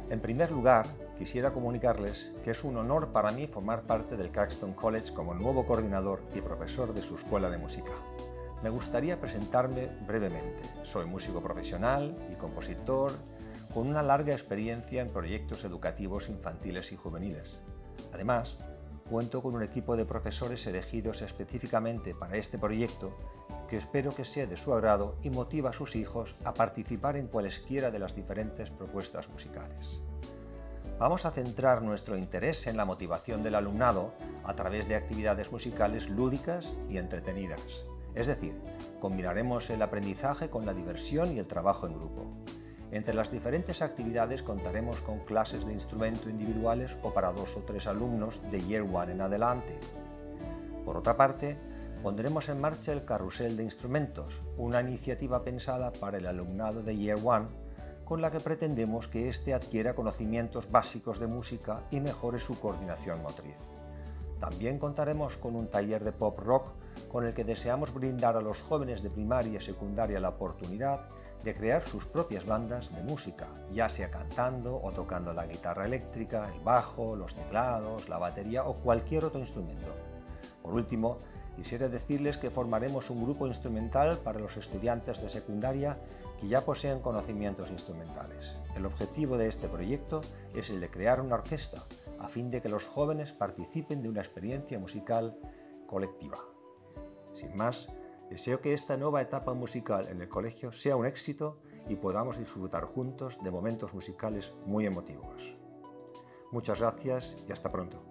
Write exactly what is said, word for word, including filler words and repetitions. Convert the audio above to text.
En primer lugar, quisiera comunicarles que es un honor para mí formar parte del Caxton College como nuevo coordinador y profesor de su escuela de música. Me gustaría presentarme brevemente. Soy músico profesional y compositor con una larga experiencia en proyectos educativos infantiles y juveniles. Además, cuento con un equipo de profesores elegidos específicamente para este proyecto que espero que sea de su agrado y motiva a sus hijos a participar en cualesquiera de las diferentes propuestas musicales. Vamos a centrar nuestro interés en la motivación del alumnado a través de actividades musicales lúdicas y entretenidas. Es decir, combinaremos el aprendizaje con la diversión y el trabajo en grupo. Entre las diferentes actividades contaremos con clases de instrumento individuales o para dos o tres alumnos de Year One en adelante. Por otra parte, pondremos en marcha el Carrusel de Instrumentos, una iniciativa pensada para el alumnado de Year One, con la que pretendemos que éste adquiera conocimientos básicos de música y mejore su coordinación motriz. También contaremos con un taller de pop rock con el que deseamos brindar a los jóvenes de primaria y secundaria la oportunidad de crear sus propias bandas de música, ya sea cantando o tocando la guitarra eléctrica, el bajo, los teclados, la batería o cualquier otro instrumento. Por último, quisiera decirles que formaremos un grupo instrumental para los estudiantes de secundaria que ya poseen conocimientos instrumentales. El objetivo de este proyecto es el de crear una orquesta, a fin de que los jóvenes participen de una experiencia musical colectiva. Sin más, deseo que esta nueva etapa musical en el colegio sea un éxito y podamos disfrutar juntos de momentos musicales muy emotivos. Muchas gracias y hasta pronto.